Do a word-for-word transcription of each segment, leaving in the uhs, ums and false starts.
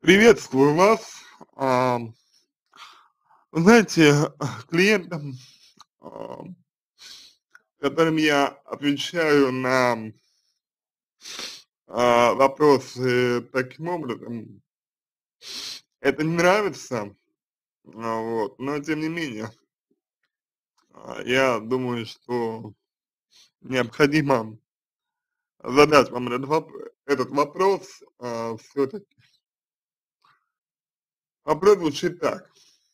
Приветствую вас. А, вы знаете, клиентам, а, которым я отвечаю на а, вопросы таким образом, это не нравится, а, вот, но тем не менее, а, я думаю, что необходимо задать вам этот, воп- этот вопрос все-таки. Вопрос звучит так.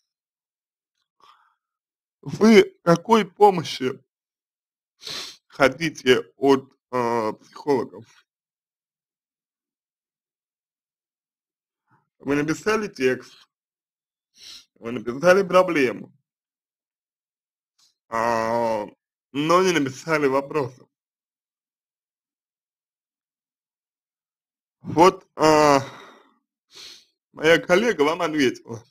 Вы какой помощи хотите от а, психологов? Вы написали текст, вы написали проблему, а, но не написали вопросов. Вот, а, моя коллега вам ответила.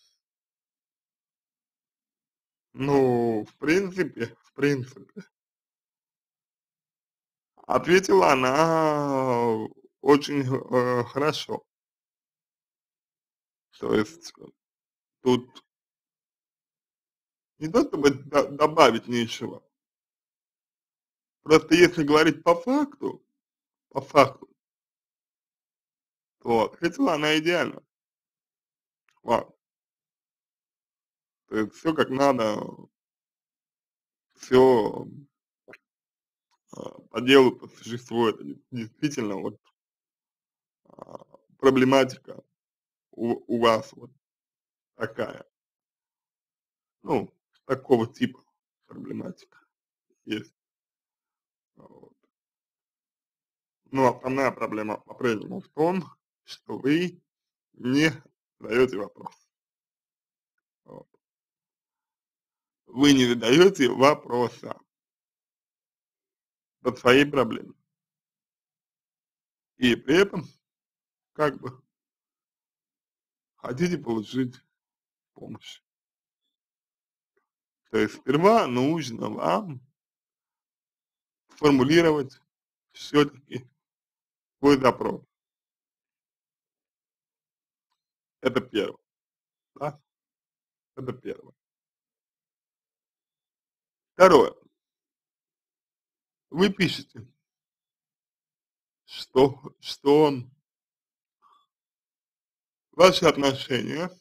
Ну, в принципе, в принципе, ответила она очень э, хорошо. То есть тут не то чтобы до- добавить нечего. Просто если говорить по факту, по факту, то ответила она идеально. Ладно. То есть все как надо, все а, по делу, по существу, это де- действительно вот а, проблематика у, у вас вот такая, ну, такого типа проблематика есть. Вот. Но основная проблема по-прежнему в том, что вы не задаете вопрос. Вот. Вы не задаете вопроса по своей проблеме. И при этом как бы хотите получить помощь. То есть сперва нужно вам сформулировать все-таки свой запрос. Это первое, да? Это первое. Второе. Вы пишете, что, что ваши отношения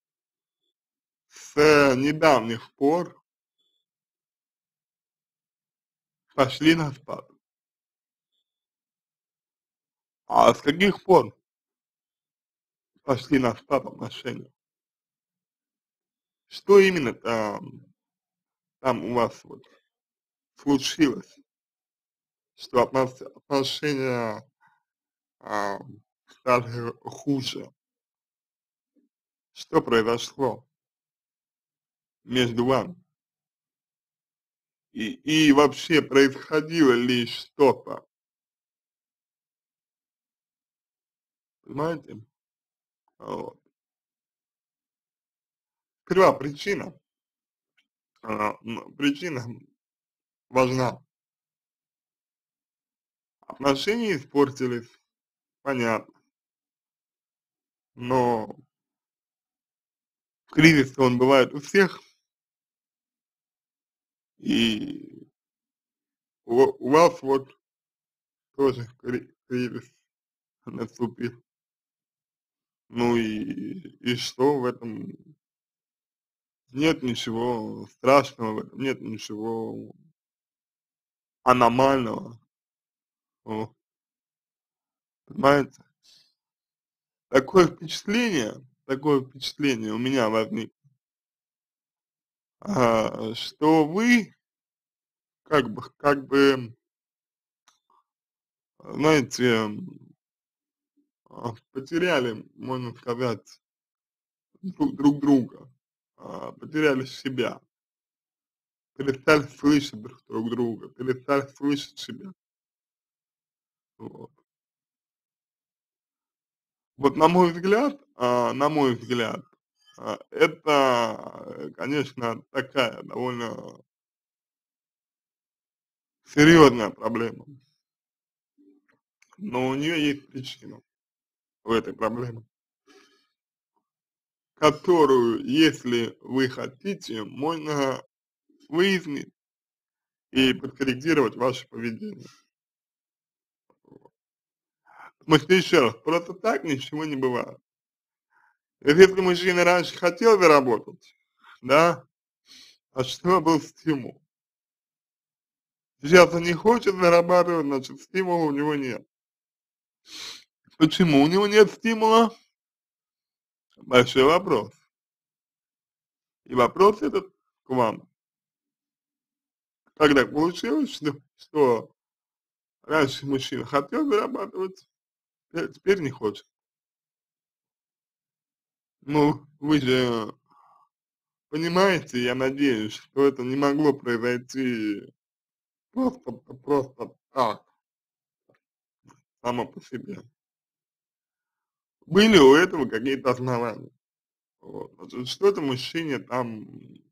с недавних пор пошли на спад. А с каких пор пошли на спад отношения? Что именно там, там у вас вот случилось, что относ- отношения а, стали хуже? Что произошло между вами? И, и вообще происходило ли что-то, понимаете? Вот. Сперва причина, а, м, причина важна. Отношения испортились, понятно, но кризис он бывает у всех, и у, у вас вот тоже кри- кризис наступил. Ну и, и что в этом? Нет ничего страшного в этом, нет ничего аномального, вот, понимаете? Такое впечатление, такое впечатление у меня возникло, а, что вы как бы, как бы, знаете, а, потеряли, можно сказать, друг, друг друга, а, потеряли себя, перестали слышать друг, друг друга, перестали слышать себя. Вот. Вот на мой взгляд, а, на мой взгляд, а, это, э, конечно, такая довольно серьезная проблема, но у нее есть причина у этой проблемы. которую, если вы хотите, можно выяснить и подкорректировать ваше поведение. Потому что, еще раз, просто так ничего не бывает. Если мужчина раньше хотел заработать, да, а что был стимул? Сейчас он не хочет зарабатывать, значит, стимула у него нет. Почему у него нет стимула? Большой вопрос. И вопрос этот к вам. Как так получилось, что, что раньше мужчина хотел зарабатывать, а теперь не хочет? Ну, вы же понимаете, я надеюсь, что это не могло произойти просто, просто так, само по себе. Были у этого какие-то основания. Вот. Значит, что-то мужчине там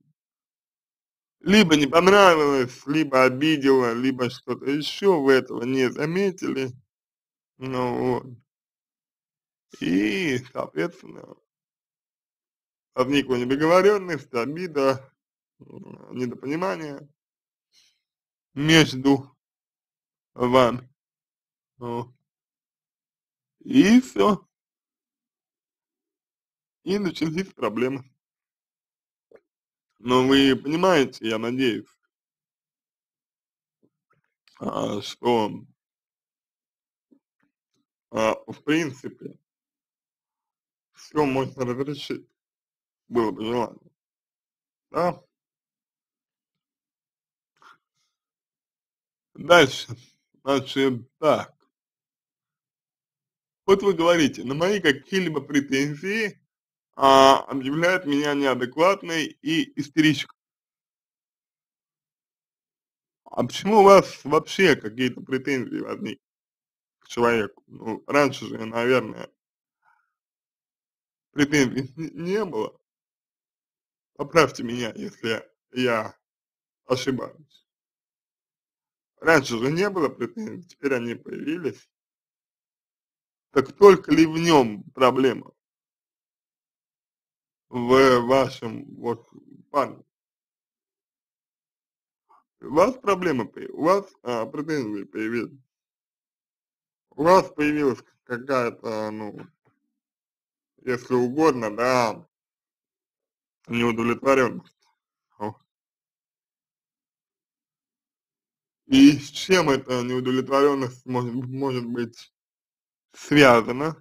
либо не понравилось, либо обидело, либо что-то еще, вы этого не заметили. Ну вот. И, соответственно, возникла недоговоренность, обида, м, недопонимание между вами. Вот. И все. И начались проблемы. Но вы понимаете, я надеюсь, а, что, а, в принципе, все можно разрешить, было бы желание, да? Дальше, значит, так, вот вы говорите, на мои какие-либо претензии, а, объявляют меня неадекватной и истеричкой. А почему у вас вообще какие-то претензии возникли к человеку? Ну, раньше же, наверное, претензий н не было. Поправьте меня, если я ошибаюсь. Раньше же не было претензий, теперь они появились. Так только ли в нем проблема, в вашем вот парне? У вас проблемы, появ- у вас а, претензии появились, у вас появилась какая-то, ну, если угодно, да, неудовлетворенность. О. И с чем эта неудовлетворенность может, может быть связана?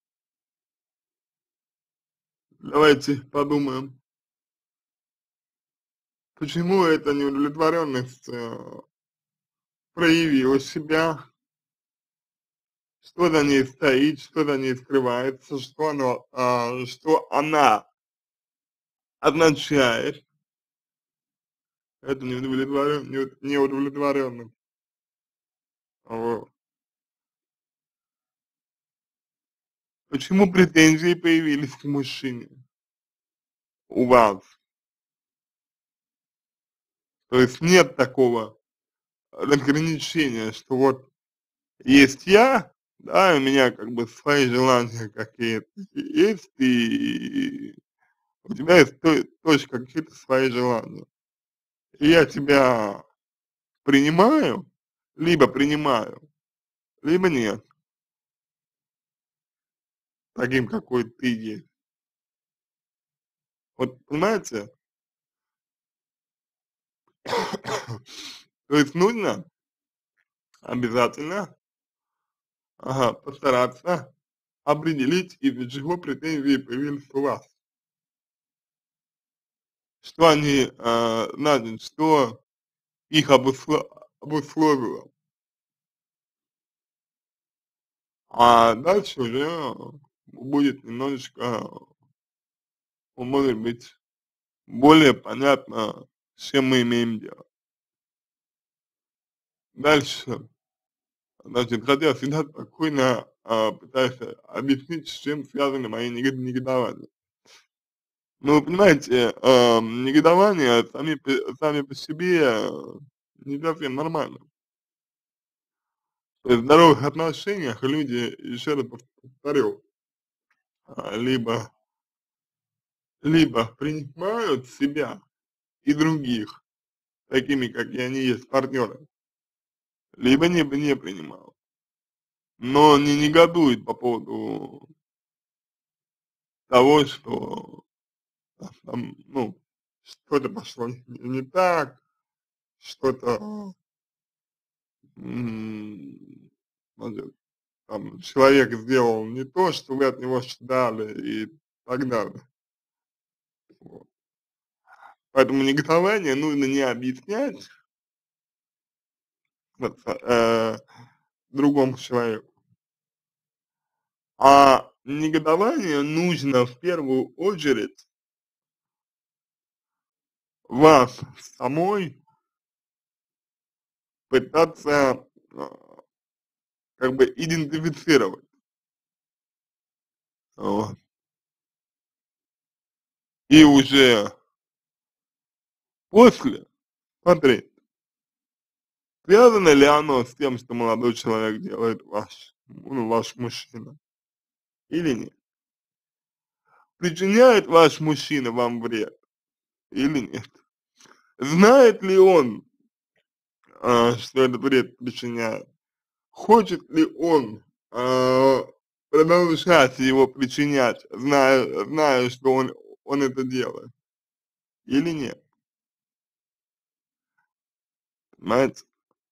Давайте подумаем, почему эта неудовлетворенность э, проявила себя, что за ней стоит, что за ней скрывается, что оно, а, что она означает, это неудовлетворен, неуд- неудовлетворенность. Вот. Почему претензии появились к мужчине у вас? То есть нет такого разграничения, что вот есть я, да, и у меня как бы свои желания какие-то есть, и у тебя есть то- тоже какие-то свои желания. И я тебя принимаю, либо принимаю, либо нет, таким, какой ты есть. Вот понимаете? То есть нужно обязательно, ага, постараться определить, из-за чего претензии появились у вас. Что они, э, значит, что их обусло обусловило. А дальше уже будет немножечко, может быть, более понятно, с чем мы имеем дело. Дальше, значит, хотя всегда спокойно а, пытаюсь объяснить, с чем связаны мои нег негодования. Ну, вы понимаете, а, негодования сами, по- сами по себе э, не совсем нормально. То есть в здоровых отношениях люди, еще раз повторю, а, либо либо принимают себя и других такими, какие они есть, партнеры, либо не, не принимают. Но не негодует по поводу того, что там, ну, что-то пошло не, не так, что-то, м, значит, там, человек сделал не то, что вы от него ожидали и так далее. Вот. Поэтому негодование нужно не объяснять вот, э, другому человеку, а негодование нужно в первую очередь вас самой пытаться а, как бы идентифицировать. Вот. И уже после смотреть, связано ли оно с тем, что молодой человек делает ваш, ну, ваш мужчина, или нет. Причиняет ваш мужчина вам вред или нет. Знает ли он, а, что этот вред причиняет? Хочет ли он а, продолжать его причинять, зная, зная, что он, он это делает, или нет? Понимаете?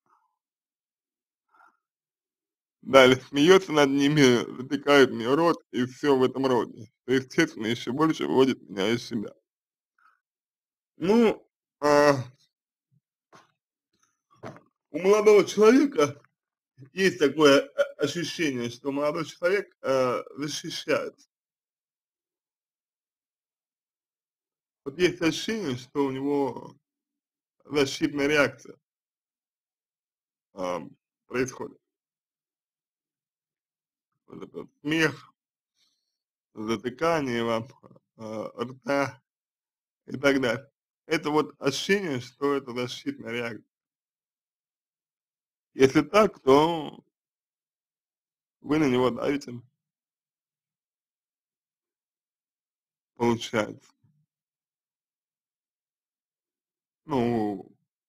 Далее смеется над ними, затыкает мне рот и все в этом роде. То, естественно, еще больше выводит меня из себя. Ну, а, у молодого человека есть такое э, ощущение, что молодой человек э, защищается. Вот есть ощущение, что у него защитная реакция а, происходит. Вот этот смех, затыкание вам а, рта и так далее. Это вот ощущение, что это защитная реакция. Если так, то вы на него давите, получается. Ну,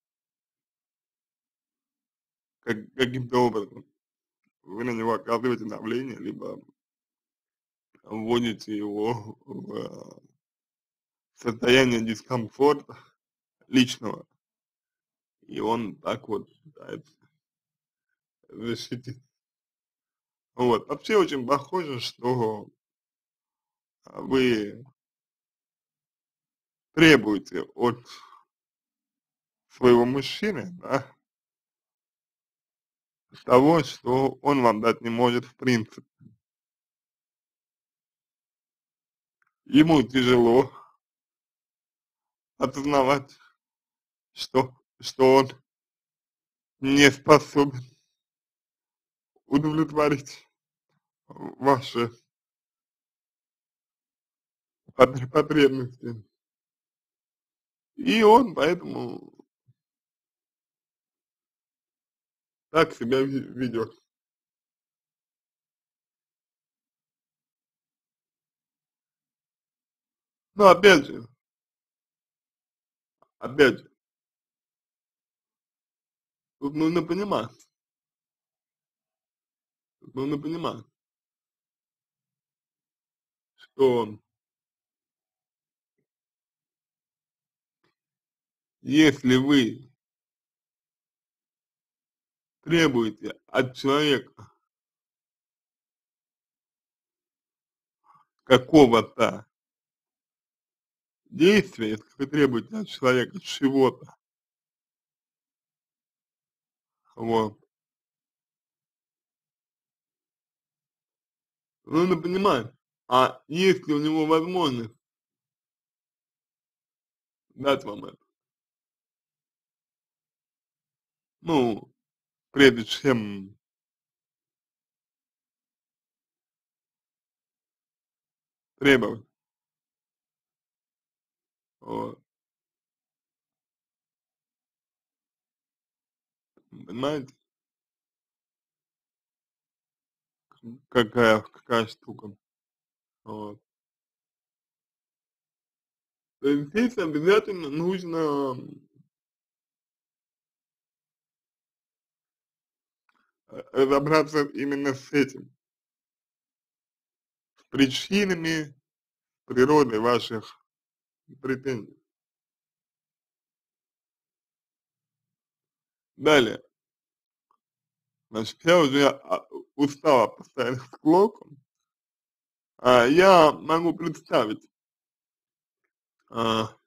как, каким-то образом вы на него оказываете давление, либо вводите его в э, состояние дискомфорта личного, и он так вот пытается защитить. Вот. Вообще очень похоже, что а, вы требуете от своего мужчины, да, того, что он вам дать не может в принципе. Ему тяжело осознавать, что, что он не способен удовлетворить ваши пот- потребности. И он поэтому так себя ведет. Но опять же, опять же, тут нужно понимать, тут нужно понимать, что если вы требуете от человека какого-то действия, если вы требуете от человека чего-то, вот, нужно понимать, а есть ли у него возможность дать вам это? Ну, прежде чем требовать, вот, понимаете, какая, какая штука, вот. То есть здесь обязательно нужно э, разобраться именно с этим, с причинами, природой ваших претензий. Далее, значит, я уже а, устал от постоянных склок, а, я могу представить, а,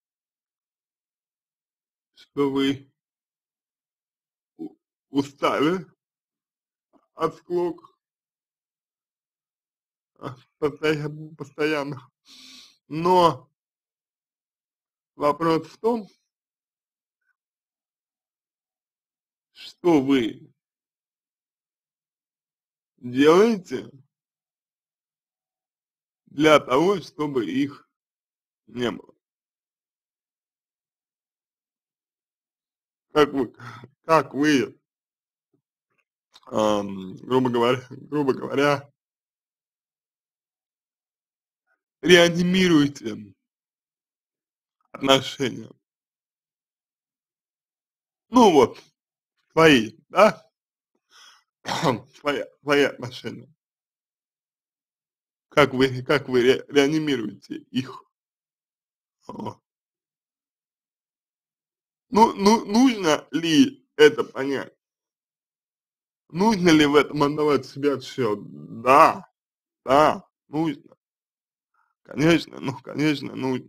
что вы у- устали от склок, а, постоянно, постоянно. Но вопрос в том, что вы делаете для того, чтобы их не было. Как вы, как вы, ам, грубо говоря, грубо говоря, реанимируете отношения. Ну вот, свои, да, свои, свои отношения. Как вы, как вы ре, реанимируете их? Вот. Ну, ну, нужно ли это понять? Нужно ли в этом отдавать себе отчет? Да, да, нужно. Конечно, ну, конечно, нужно.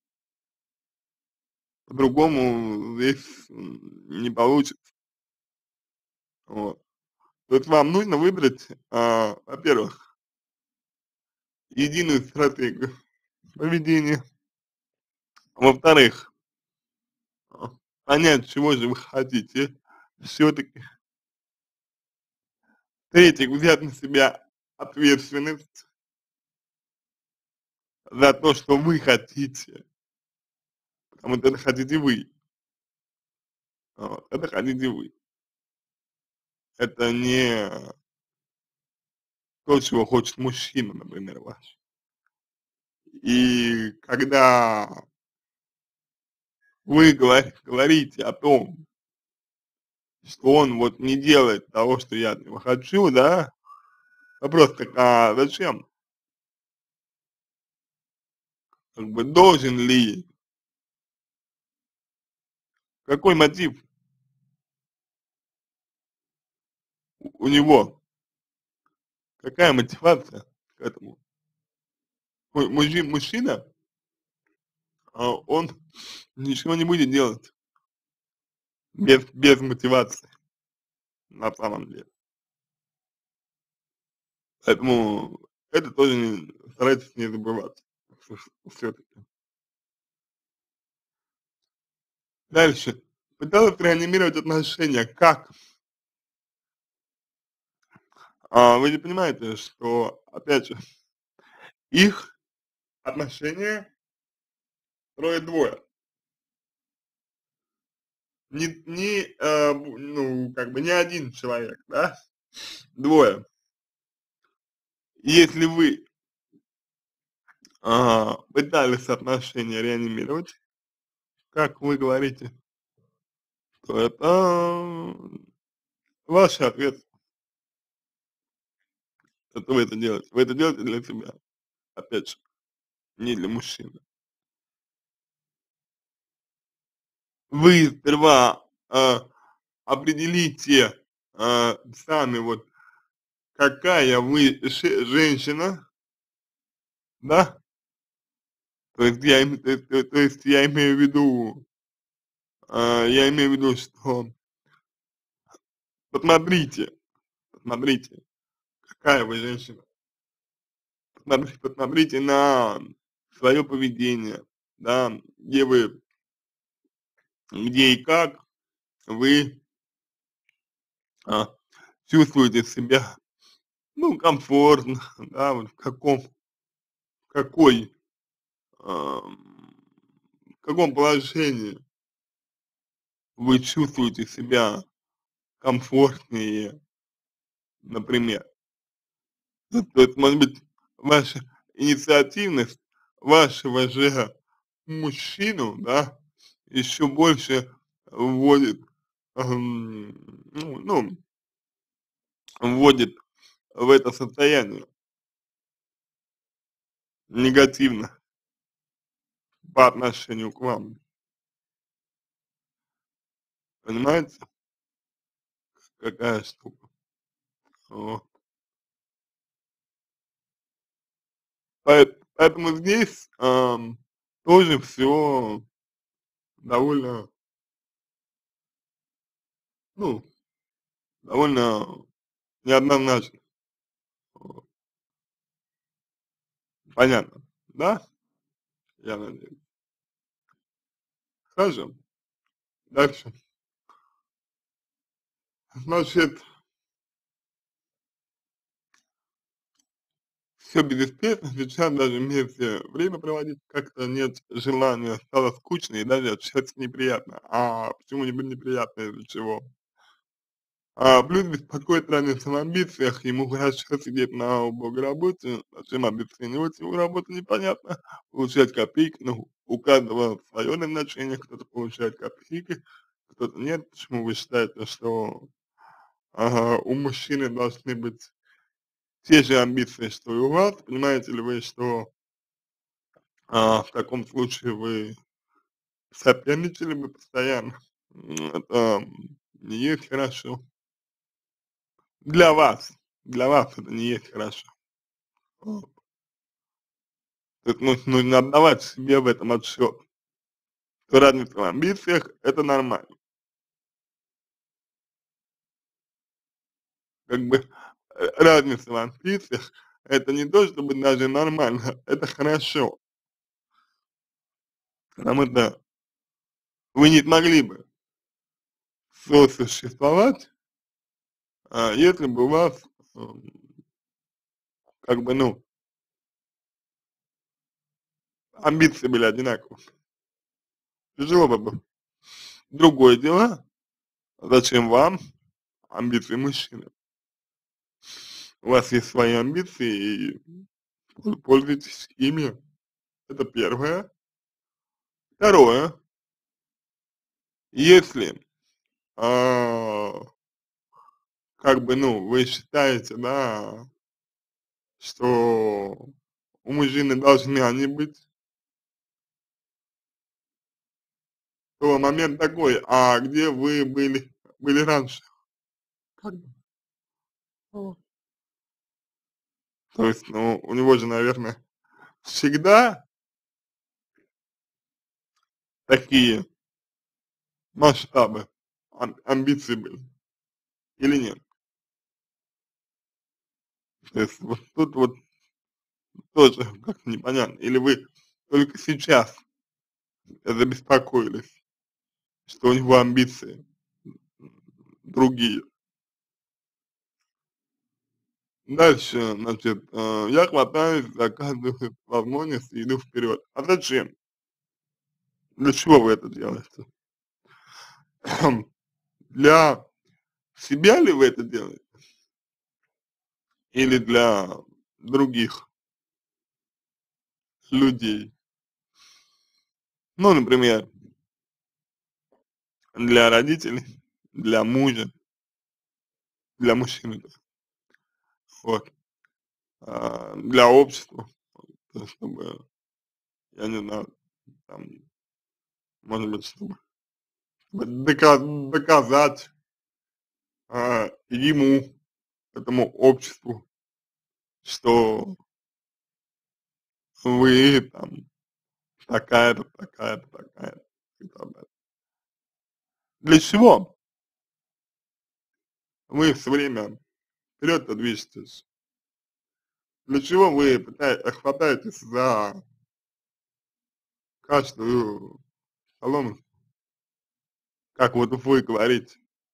По-другому здесь не получится. Вот. То есть вам нужно выбрать, а, во-первых, единую стратегию поведения. Во-вторых, а, понять, чего же вы хотите все-таки. В-третьих, взять на себя ответственность за то, что вы хотите, потому что это хотите вы. Вот, это хотите вы. Это не то, чего хочет мужчина, например, ваш. И когда вы говор- говорите о том, что он вот не делает того, что я от него хочу, да, вопрос так, а зачем? Как бы должен ли, какой мотив у него, какая мотивация к этому? Му- Мужи, мужчина, а, он ничего не будет делать без, без мотивации на самом деле. Поэтому это тоже не, старайтесь не забывать все-таки. Дальше. Пыталась реанимировать отношения. Как? А, вы не понимаете, что, опять же, их отношения строят двое. Не, не, э, бу- ну, как бы не один человек, да, двое. Если вы а, пытались отношения реанимировать, как вы говорите, то это ваш ответ, что вы это делаете. Вы это делаете для себя, опять же, не для мужчины. Вы сперва а, определите а, сами вот, какая вы ше- женщина, да, то есть я, им- то, то- то есть я имею в виду, а, я имею в виду, что посмотрите, посмотрите, какая вы женщина, посмотрите, посмотрите на свое поведение, да, где вы, где и как вы а, чувствуете себя, ну, комфортно, да, вот в каком, какой, ам, в каком положении вы чувствуете себя комфортнее, например. Ну, то есть, может быть, ваша инициативность вашего же мужчину, да, еще больше вводит, эм, ну ну вводит в это состояние негативно по отношению к вам. Понимаете, какая штука? Вот. Поэт поэтому здесь, ам, тоже всё довольно ну, довольно неоднозначно. Вот. Понятно, да? Я надеюсь. Хорошо. Дальше. Значит всё безуспешно, сейчас даже вместе время проводить как-то нет желания, стало скучно и даже общаться неприятно. А почему непри неприятно, из-за чего? А, плюс беспокоит разница в амбициях, ему хорошо сидеть на убогой работе, зачем обесценивать его работу, непонятно, получать копейки, ну, у каждого свое назначение, кто-то получает копейки, кто-то нет. Почему вы считаете, что, ага, у мужчины должны быть те же амбиции, что и у вас? Понимаете ли вы, что а, в таком случае вы соперничали бы постоянно? М, это не есть хорошо. Для вас, для вас это не есть хорошо. Вот. То есть нуж нужно отдавать себе в этом отчет. Разница в амбициях- это нормально. Как бы, э, разница в амбициях- это не то чтобы даже нормально, это хорошо. Потому что вы не смогли бы сосуществовать, а, если бы у вас, ам, как бы, ну амбиции были одинаковые. Тяжело бы было. Другое дело, зачем вам амбиции мужчины? У вас есть свои амбиции, и вы пользуйтесь ими. Это первое. Второе. Если, а, как бы, ну, вы считаете, да, что у мужчины должны они быть то момент такой: а где вы были были раньше? Как бы. Вот. То есть, ну, у него же, наверное, всегда такие масштабы, ам амбиции были или нет? То есть вот тут вот тоже как-то непонятно. Или вы только сейчас забеспокоились, что у него амбиции, м, другие? Дальше, значит, э, я хватаюсь за каждую возможность и иду вперед. А зачем? Для чего вы это делаете? Для себя ли вы это делаете? Или для других людей? Ну, например для родителей, для мужа для мужчины, то есть. Вот. А, для общества, то чтобы, я не знаю, там, может быть, чтобы дока доказать а, ему, этому обществу, что вы там такая-то, такая-то, такая-то и так далее. Для чего вы всё время вперед-то движетесь? Для чего вы пытай хватаетесь за каждую соломинку? Как вот вы говорите.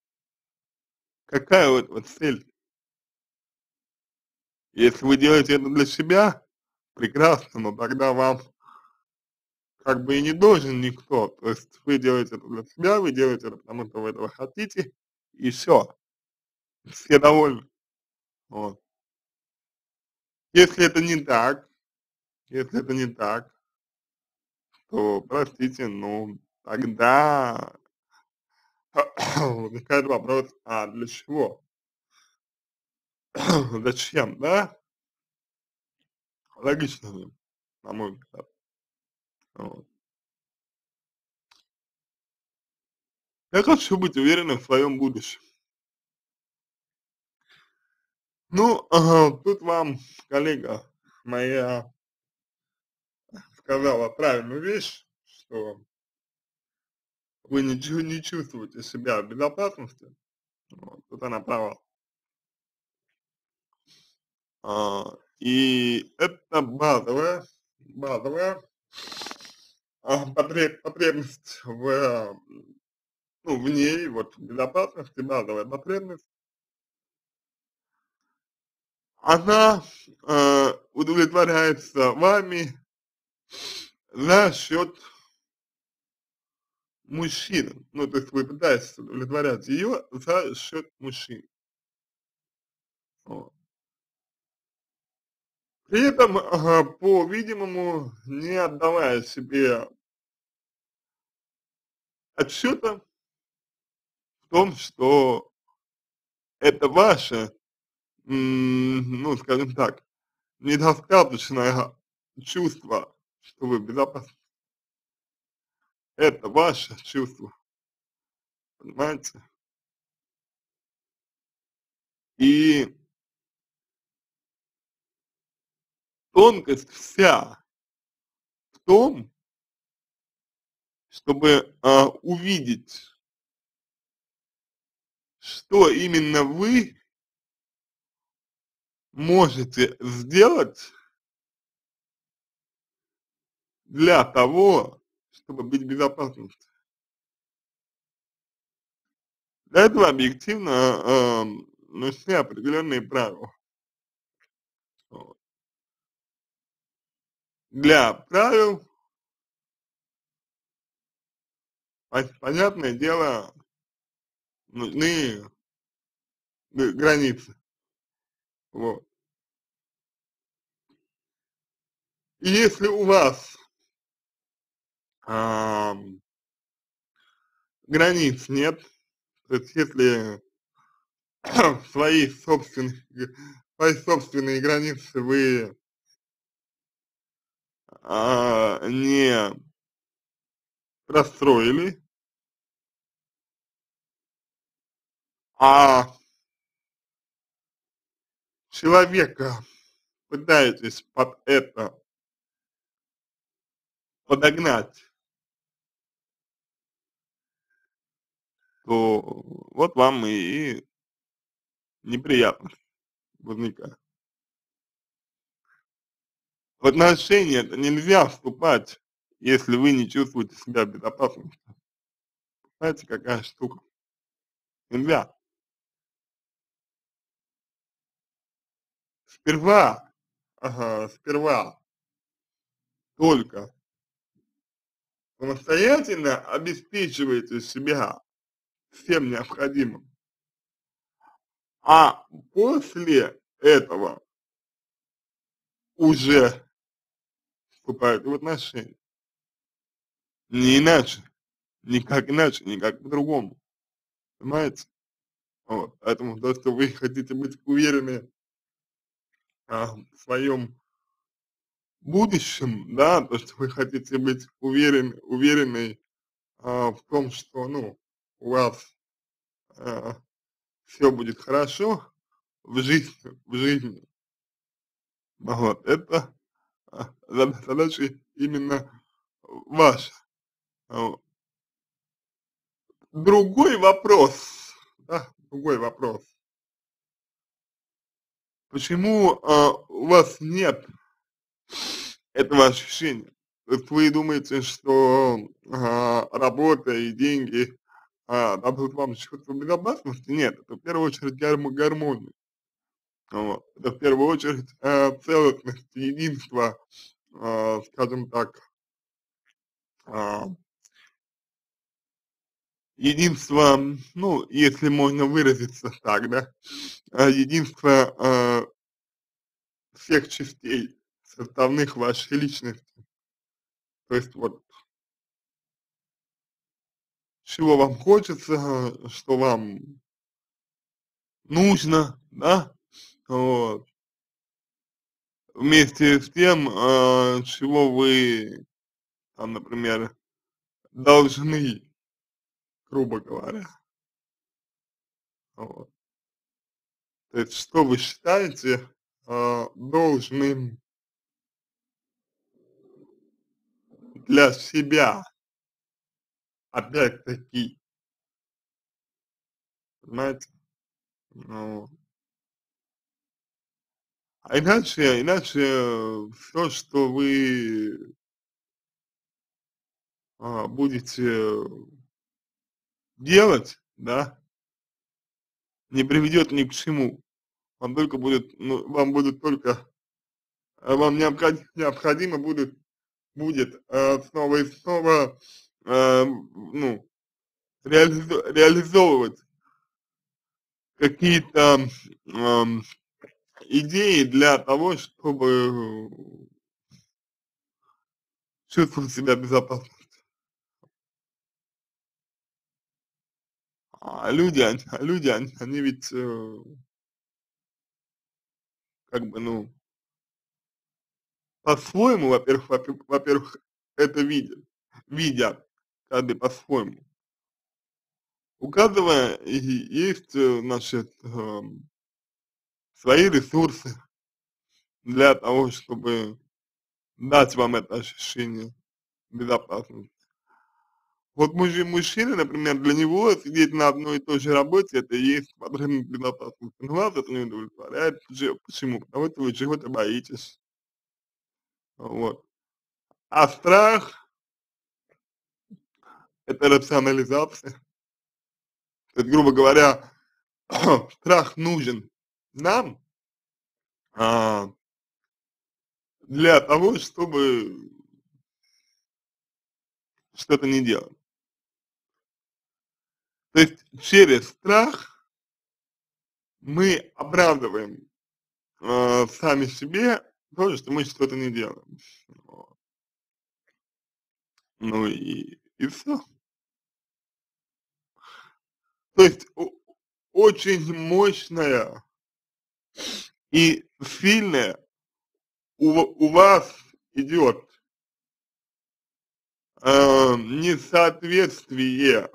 Какая вот вот цель? Если вы делаете это для себя, прекрасно, но тогда вам как бы и не должен никто. То есть вы делаете это для себя, вы делаете это потому, что вы этого хотите, и всё. Все довольны. Вот. Если это не так если это не так то, простите, ну, тогда возникает вопрос: а для чего? Зачем, да? Логично же, на мой взгляд. Вот. Я хочу быть уверенным в своем будущем. Ну, ага, тут вам коллега моя сказала правильную вещь, что вы ничего не чувствуете себя в безопасности. Вот, тут она права. А, и это базовая, базовая а, потреб, потребность в, э, ну, в ней, вот, в безопасности, базовая потребность, она э, удовлетворяется вами за счет мужчин. Ну, то есть вы пытаетесь удовлетворять ее за счет мужчин. Вот. При этом, ага, по-видимому, не отдавая себе отчета в том, что это ваше, м, ну, скажем так, недостаточное чувство, что вы в безопасности. Это ваше чувство, понимаете? И тонкость вся в том, чтобы а, увидеть, что именно вы можете сделать для того, чтобы быть в безопасности. Для этого объективно э, нужны определенные правила. Вот. Для правил, пон- понятное дело, нужны г- границы. Вот. И если у вас ам, границ нет, то есть если свои собственные, свои собственные границы вы а, не расстроили, а человека пытаетесь под это подогнать, то вот вам и неприятность возникает. В отношения это нельзя вступать, если вы не чувствуете себя в безопасности. Знаете, какая штука? Нельзя. Сперва, ага, сперва только самостоятельно обеспечиваете себя всем необходимым, а после этого уже вступаете в отношения. Не иначе, никак иначе, никак по-другому. Понимаете? Вот. Поэтому то, что вы хотите быть уверены а, в своем будущем, да, то, что вы хотите быть уверен, уверенной а, в том, что, ну, у вас все будет хорошо в жизни, в жизни, вот, это а, зада- задача именно ваша. Вот. Другой вопрос, да, другой вопрос. Почему а, у вас нет этого ощущения? То есть вы думаете, что а, работа и деньги а, дадут вам чувство безопасности? Нет, это в первую очередь гармо- гармония. Вот. Это в первую очередь а, целостность, единство, а, скажем так, а, единство, ну, если можно выразиться так, да, а, единство а, всех частей составных вашей личности. То есть вот чего вам хочется, что вам нужно, да, вот. Вместе с тем, э, чего вы, там, например, должны, грубо говоря. Вот. То есть, что вы считаете, э, должным для себя, опять-таки, понимаете? Ну, а иначе, иначе все, что вы а, будете делать, да, не приведет ни к чему. Вам только будет, ну, вам будет только, а, вам необходимо, необходимо будет, будет э, снова и снова, э, ну, реализо- реализовывать какие-то ам, идеи для того, чтобы чувствовать себя безопасно. А люди, они, а люди, они, они ведь э, как бы, ну, по-своему, во-первых, во-пе- во-первых, это видят, видят, каждый по-своему. У каждого и- есть, э, значит, эм, свои ресурсы для того, чтобы дать вам это ощущение безопасности. Вот мужи мужчина, например, для него сидеть на одной и той же работе — это и есть потребность безопасности. Но вас это не удовлетворяет. Же почему? Потому что вы чего-то боитесь. Вот. А страх — это рационализация. То есть, грубо говоря, страх нужен нам, а, для того, чтобы что-то не делать. То есть через страх мы оправдываем, э, сами себе то, что мы что-то не делаем. Вот. Ну и и всё. То есть о очень мощная и сильная у ва у вас идет, э, несоответствие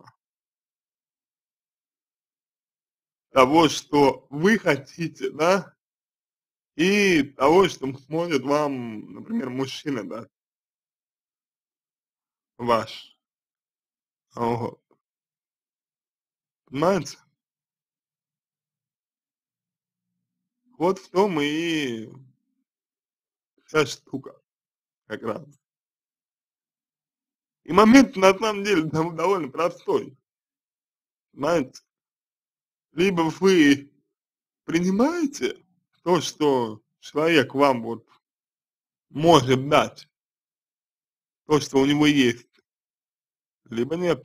того, что вы хотите, да, и того, что смотрит вам, например, мужчина, да, ваш. Вот. Понимаете? Вот в том и вся штука как раз. И момент на самом деле дов довольно простой. Знаете, либо вы принимаете то, что человек вам вот может дать, то, что у него есть, либо нет.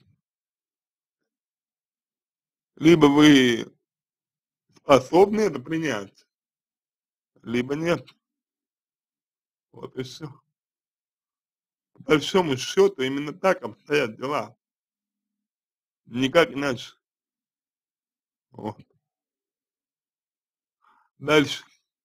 Либо вы способны это принять, либо нет. Вот и все. По большому счету именно так обстоят дела, никак иначе. Вот. Дальше.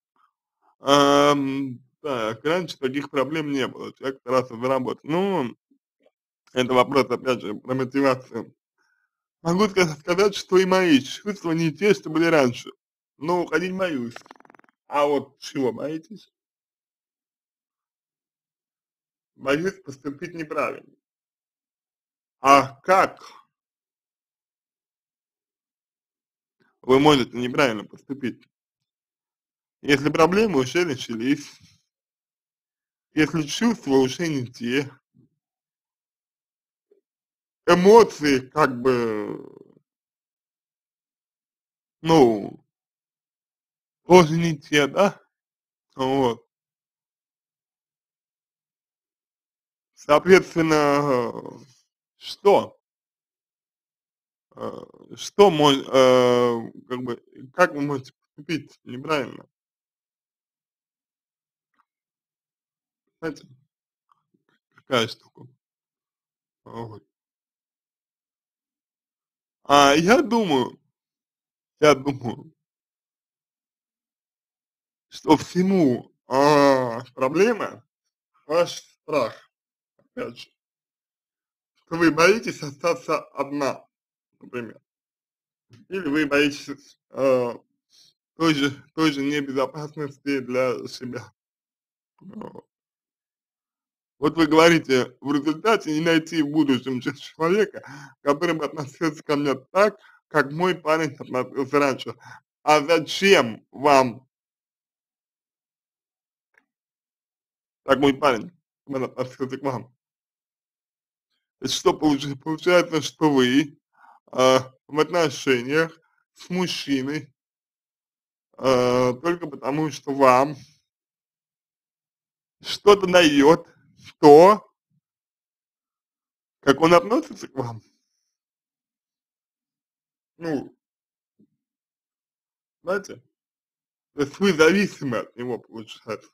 Ам, так, раньше таких проблем не было, человек старался заработать. Ну, это вопрос, опять же, про мотивацию. Могу ска сказать, что и мои чувства не те, что были раньше. Но уходить боюсь. А вот чего боитесь? Боюсь поступить неправильно. А как вы можете неправильно поступить? Если проблемы уже начались, если чувства уже не те, эмоции как бы, ну, тоже не те, да? Вот. Соответственно, что? Э, что мой, э, как бы, как вы можете поступить неправильно? Знаете, какая штука? Вот. А, я думаю я думаю что всему, а, проблема- ваш страх, опять же. Что вы боитесь остаться одна, например. Или вы боитесь, а, той же той же небезопасности для себя. Вот. Вот вы говорите: "В результате не найти в будущем ч человека, который бы относился ко мне так, как мой парень относился раньше". А зачем вам так мой парень именно относился к вам? То есть что получи получается, что вы, а, в отношениях с мужчиной а, только потому, что вам что-то дает то как он относится к вам. Ну знаете, то есть вы зависимы от него, получается.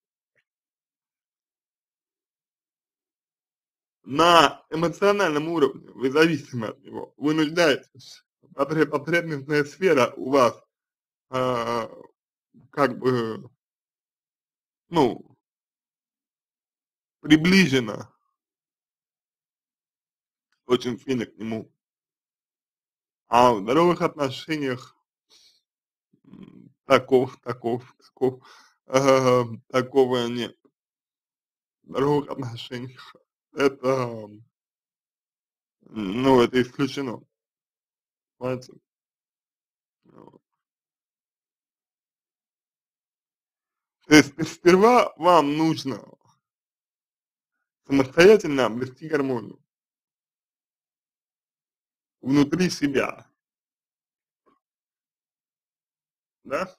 На эмоциональном уровне вы зависимы от него, вы нуждаетесь, потреб потребностная сфера у вас, а, как бы ну приближена очень сильно к нему. А в здоровых отношениях м, таков таков таков а, такого нет. В здоровых отношениях это ну, это исключено. Понимаете? Вот. То есть сперва вам нужно самостоятельно обрести гармонию внутри себя. Да?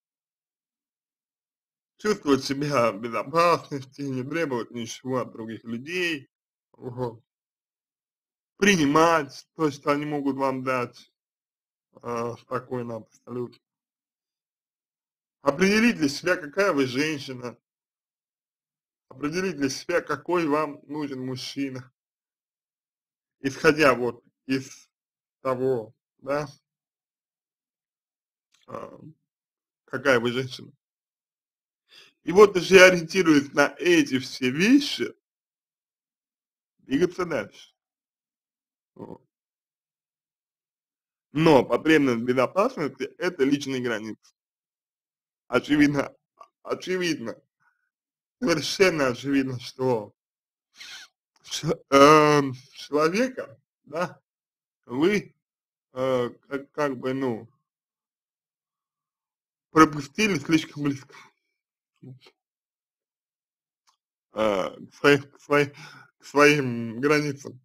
Чувствовать себя в безопасности, не требовать ничего от других людей. Вот. Принимать то, что они могут вам дать, а, спокойно, абсолютно. Определить для себя, какая вы женщина. Определить для себя, какой вам нужен мужчина. Исходя вот из того, да а, какая вы женщина. И вот уже ориентируясь на эти все вещи двигаться дальше. Вот. Но потребность в безопасности- это личные границы. Очевидно очевидно, совершенно очевидно, что ч эм, человека, да, вы, э, как как бы, ну пропустили слишком близко. А, к своим к своим к своим границам.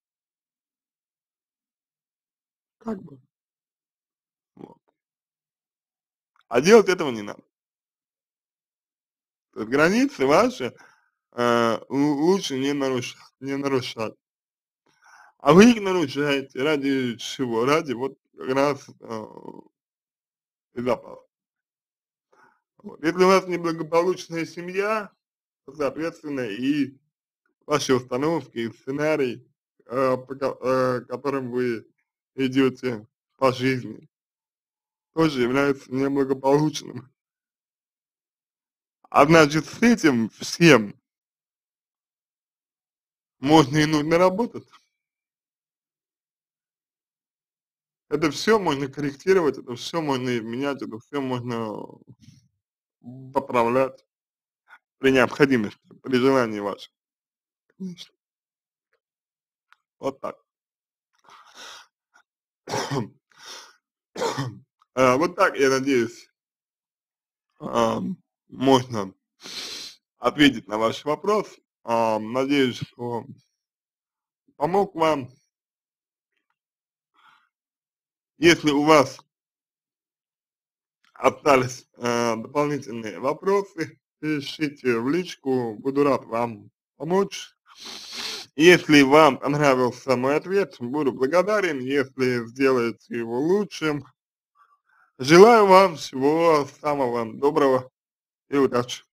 Как бы. Вот. А делать этого не надо. То есть границы ваши, а, лу лучше не наруша не нарушать. А вы их нарушаете ради чего? Ради вот как раз, а безопасности. Вот. Если у вас неблагополучная семья, то, соответственно, и ваши установки, и сценарий, а, по ко а, которым вы идете по жизни, тоже является неблагополучным. А значит, с этим всем можно и нужно работать. Это всё можно корректировать, это всё можно изменять, это всё можно поправлять при необходимости, при желании вашем. Конечно. Вот так. А, вот так, я надеюсь ам, можно ответить на ваш вопрос. Ам, надеюсь, что помог вам. Если у вас остались, а, дополнительные вопросы, пишите в личку, буду рад вам помочь. Если вам понравился мой ответ, буду благодарен, если сделаете его лучшим. Желаю вам всего самого доброго и удачи!